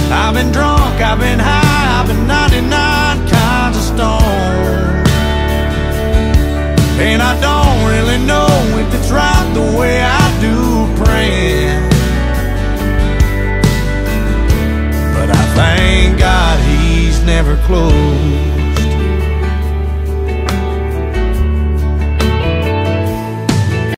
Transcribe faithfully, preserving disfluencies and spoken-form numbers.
I've been drunk, I've been high, I've been ninety-nine kinds of stoned, and I don't really know if it's right the way I do praying, but I thank God He's never closed.